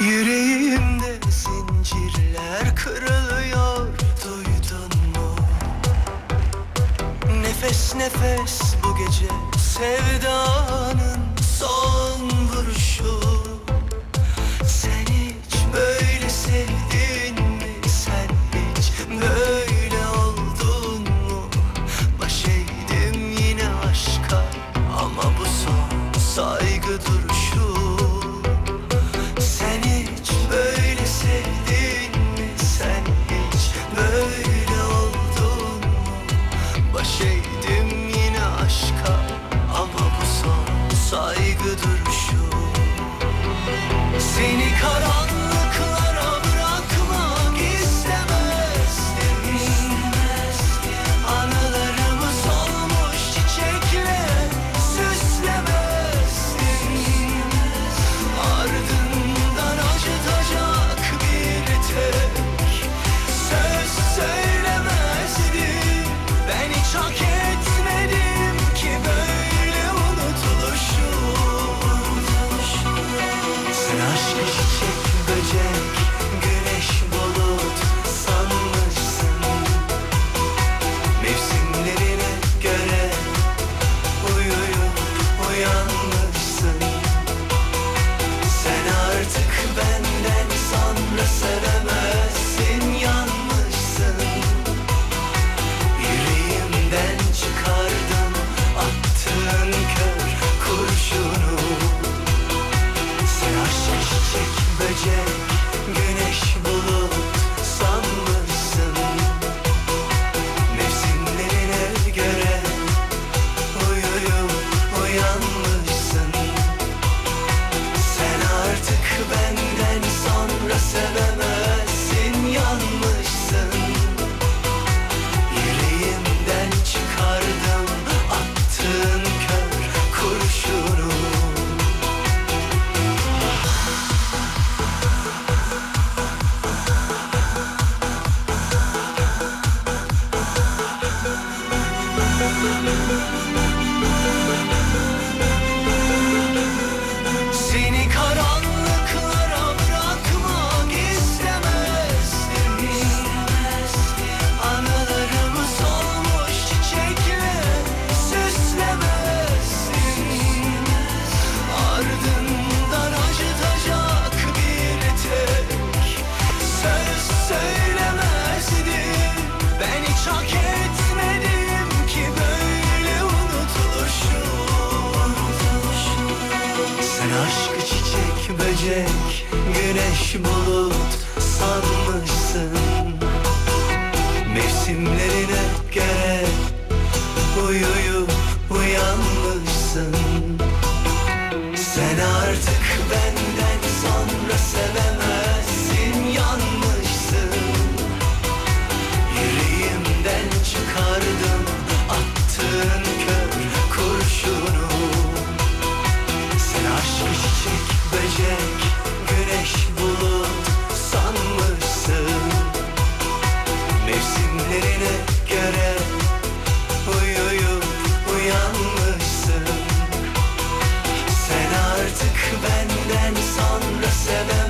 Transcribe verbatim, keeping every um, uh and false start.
Yüreğimde zincirler kırılıyor, duydun mu? Nefes nefes bu gece sevdanın son vuruşu. Sen hiç böyle sevdin mi? Sen hiç böyle oldun mu? Baş eğdim yine aşka ama bu son saygı duruşu. Sen hiç böyle sevdin mi? Sen hiç böyle oldun mu? Baş eğdim yine aşka ama bu son saygı duruşu. Seni karanlıklara bırakmak istemezdim. Anılarımı solmuş çiçekle süslemezdim. Ardından acıtacak bir tek söz söylemezdim. Ben hiç hak etmedim ki böyle unutuluşu. Sen aşkı çiçek böcek, güneş bulut sanmışsın. Mevsimlerine göre uyuyup uyanmışsın. Sen artık benden sonra sevemezsin, yanmışsın. Yüreğimden çıkardım attığın kör kurşunu. Sen aşk çiçek böcek, güneş bulut sanmışsın. Mevsimlerine göre uyuyup uyanmışsın. Sen artık benden sonra sevemezsin, yanmışsın. Yüreğimden çıkardım attığın kör kurşunu. Seni karanlıklara bırakmak istemezdim. Anılarımı solmuş çiçekle süslemezdim. Ardından acıtacak bir tek söz söylemezdim. Ben hiç hak etmedim ki böyle unutuluşu. Sen aşkı çiçek böcek, güneş bulut sanmışsın. Mevsimlerine göre uyuyup uyanmışsın. Sen artık benden sonra sevemezsin, yanmışsın. Yüreğimden çıkardım attığın kör kurşunu. Sen aşk çiçek böcek, güneş bulut sanmışsın. Mevsimlerine göre uyuyup uyanmışsın. Sen artık benden sonra seven